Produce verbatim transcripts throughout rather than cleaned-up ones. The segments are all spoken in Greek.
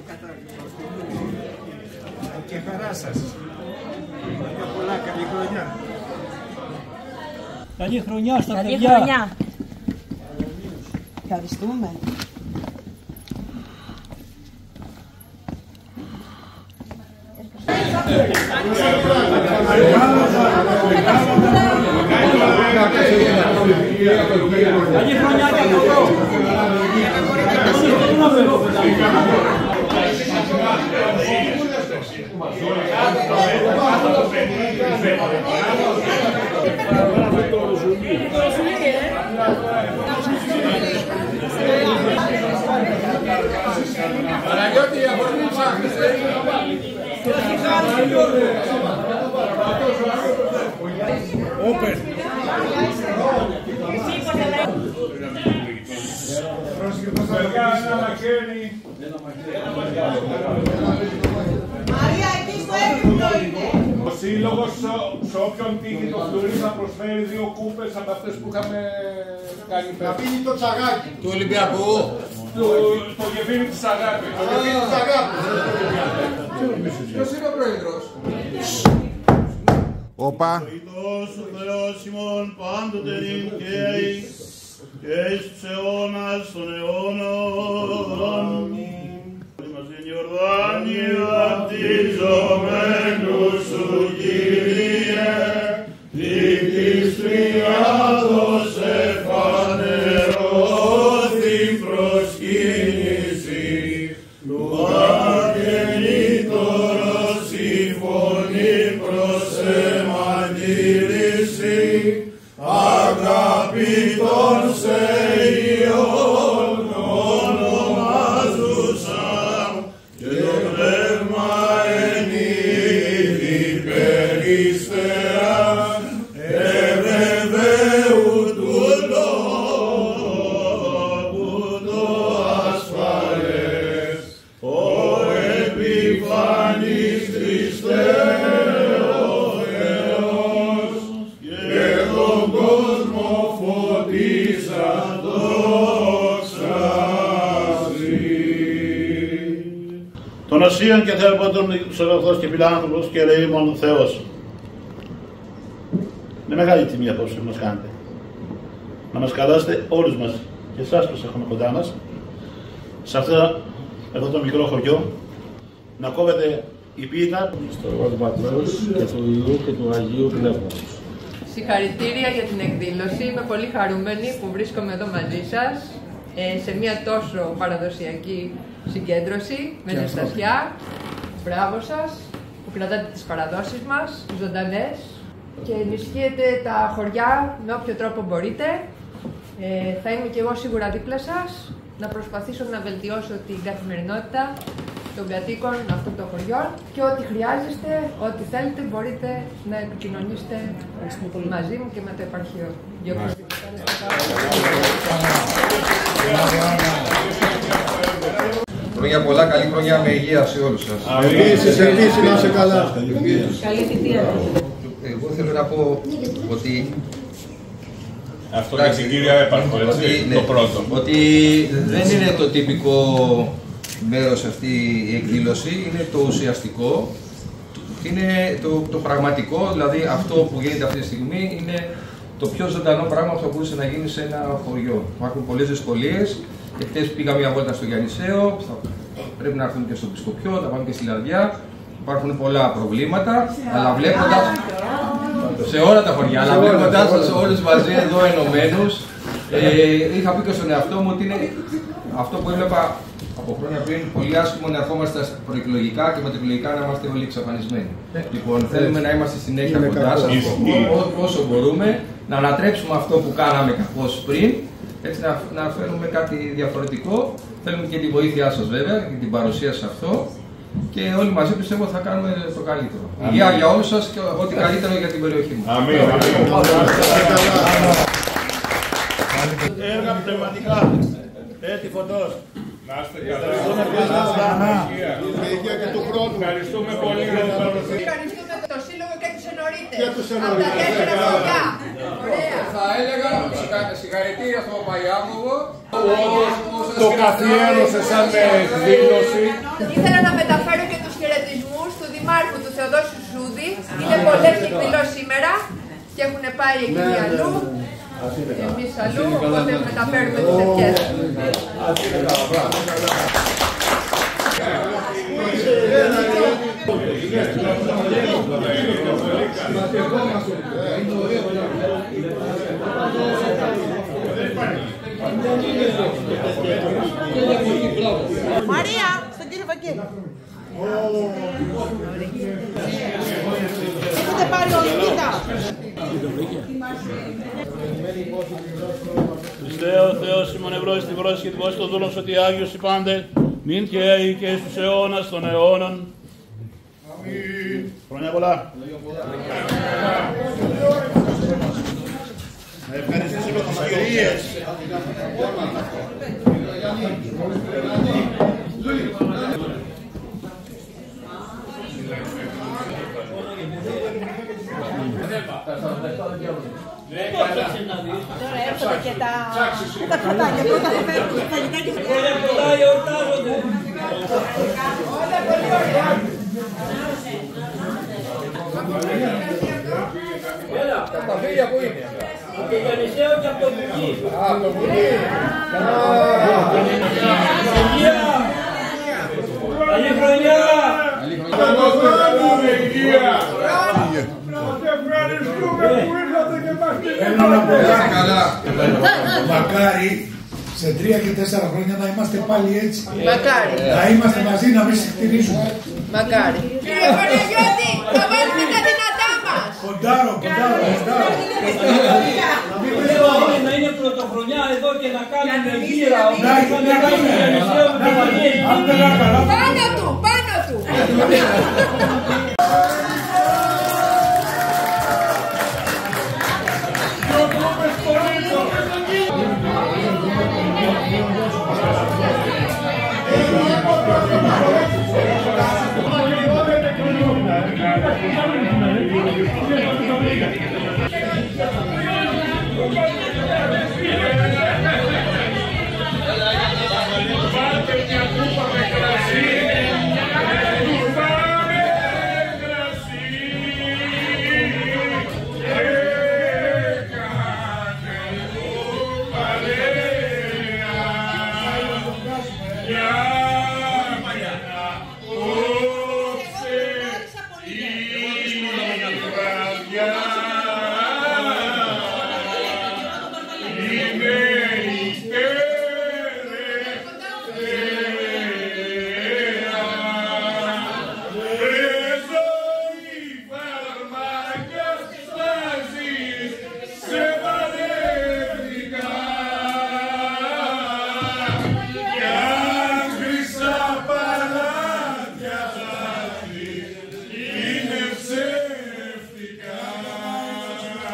Και χαρά σας. Για πολλά, καλή χρονιά. Καλή χρονιά στα Καλή παιδιά. χρονιά. Ευχαριστούμε. Καλή χρονιά και αυτό. Παναγιώτη, αφορμή ψάχνεις. Όπερ. Μαρία, εκεί στο έπιπτο είναι. Ο σύλλογος σε όποιον τύχει το φλουρί θα προσφέρει δύο κούπες από αυτές που είχαμε κάνει πέρα. Να πίνει το τσαγάκι του Ολυμπιακού. Το γεφύρι της αγάπης. Το γεφύρι της αγάπης. Ποιος είναι ο πρόεδρος? Όπα. Χριστός ο Θεός ημών πάντοτε νυν και εις τους αιώνας των αιώνων. Είμαστε την Ιορδάνη βαπτιζομένους σου Κύριε, δι' της Τριάδος εφανερώθην προσκύνηση, του αγγελίτωρος η φωνή προς εμαντήρηση, αγαπητών σε ιών ονομάζουσαν, και το πνεύμα εν είδη περίστεραν, ευεβαίου του λόγου το ασφαλές, ο επιφανής Χριστέ ο Θεός, και τον κόσμο φωτίσαν δόξασι. Τον Ασίαν και Θεόπαντων τους αγαθός και φιλάνθρωπος και ελεήμων Θεός. Είναι μεγάλη τιμή αυτό που μας κάνετε. Να μας καλάσετε όλους μας και εσάς που έχουμε κοντά μας σε αυτό εδώ το μικρό χωριό, να κόβετε η πίτα στο όνομα του Πατρός και του Υιού και του Αγίου Πνεύματος. Συγχαρητήρια για την εκδήλωση. Είμαι πολύ χαρούμενη που βρίσκομαι εδώ μαζί σας σε μια τόσο παραδοσιακή συγκέντρωση με ζεστασιά. Μπράβο σας που κρατάτε τις παραδόσεις μας ζωντανές και ενισχύετε τα χωριά με όποιο τρόπο μπορείτε. Ε, θα είμαι και εγώ σίγουρα δίπλα σας να προσπαθήσω να βελτιώσω την καθημερινότητα των κατοίκων αυτών των χωριών και ό,τι χρειάζεστε, ό,τι θέλετε μπορείτε να επικοινωνήσετε μαζί μου και με το επαρχείο. Χρόνια πολλά, καλή χρονιά με υγεία σε όλους σας. Επίσης, επίσης, να είσαι καλά. Καλή θητεία. Εγώ θέλω να πω ότι Αυτό για την κύρια έπαρχο, έτσι, ναι, το πρώτο. ότι δεν είναι το τυπικό μέρος αυτή η εκδήλωση, είναι το ουσιαστικό, είναι το, το πραγματικό, δηλαδή αυτό που γίνεται αυτή τη στιγμή είναι το πιο ζωντανό πράγμα που θα μπορούσε να γίνει σε ένα χωριό. Υπάρχουν πολλές δυσκολίες, και χτες πήγα μια βόλτα στο Γιαννησαίο, θα πρέπει να έρθουν και στο Πισκοπιό, θα πάμε και στη Λαρδιά. Υπάρχουν πολλά προβλήματα, αλλά βλέποντας σε όλα τα χωριά, αλλά βλέποντας σας όλους μαζί εδώ ενωμένους, ε, είχα πει και στον εαυτό μου ότι είναι αυτό που έβλεπα από χρόνια πριν, πολύ άσχημο να ερχόμαστε στα προεκλογικά και μετεκλογικά να είμαστε όλοι εξαφανισμένοι. Λοιπόν, θέλουμε να είμαστε συνέχεια κοντά σας, όσο μπορούμε, να ανατρέψουμε αυτό που κάναμε κάπως πριν, έτσι να, να φέρουμε κάτι διαφορετικό. Θέλουμε και τη βοήθειά σας βέβαια, και την παρουσία σε αυτό. Και όλοι μαζί πιστεύω θα κάνουμε το καλύτερο. Υγεία για όλους σας και ό,τι καλύτερο για την περιοχή μας. Αμήν. Έργα πνευματικά. Έτσι φωτός. Να είστε καλά. Με υγεία και του χρόνου. Ευχαριστούμε πολύ για την παρουσία. Ευχαριστούμε το Σύλλογο και τους ενωρίτες. Και τους Από τα τέσσερα χωριά. Θα έλεγα συγχαρητήρια στον Παπαγιάμοβο. Το καθιέρωσε σαν εκδήλωση. Ήθελα να μεταφέρω και τους χαιρετισμούς του Δημάρχου του Θεοδόσιου Σούδη. Είναι πολλές εκδηλώσεις σήμερα και έχουν πάει εκεί αλλού. Εμείς αλλού, οπότε μεταφέρουμε τις ευχές. Μαρία, στον κύριο Βαγγέλη. Έχετε πάρει όλη κοίτα. Χριστέ ο Θεός ημών ευρώ στην πρόσχη και την πόση των δούλων σωτή Άγιος οι πάντε, μην και έι και στους αιώνας των αιώνων. Αμήν. Χρόνια πολλά. Να ευχαριστήσουμε τις κυρίες. Τώρα έρχονται και τα φωτάκια που θα φέρουν τα φαγητά και Όλα πολλά γιορτάζονται. Όλα πολύ ωραία. Έλα, Τα ταφύρια που είναι. από το Γιαννησέο και από το Βουκί. Α, το βουλί. Υγεία. Καλή χρονιά. Ευχαριστούμε υγεία. Ευχαριστούμε που ήρθατε και μας Ένα Καλά. μακάρι σε τρία και τέσσερα χρόνια να είμαστε πάλι έτσι. Μακάρι, Να είμαστε μαζί, να μην συχτηρίζουμε. μακάρι. Κύριε Παναγιώτη, θα βάλουμε τα δυνατά μας. Κοντάρο, κοντάρο, κοντάρο. Λέω είναι να είναι πρωτοχρονιά εδώ και να κάνουμε γύρα. Να Όπως είναι, θα να κάνουμε είναι. Γιαννησέο με το Βαγγέλη. Αν δεν έκανα, Πάνω του, πάνω του.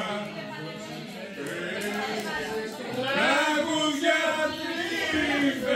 Τραγουδιά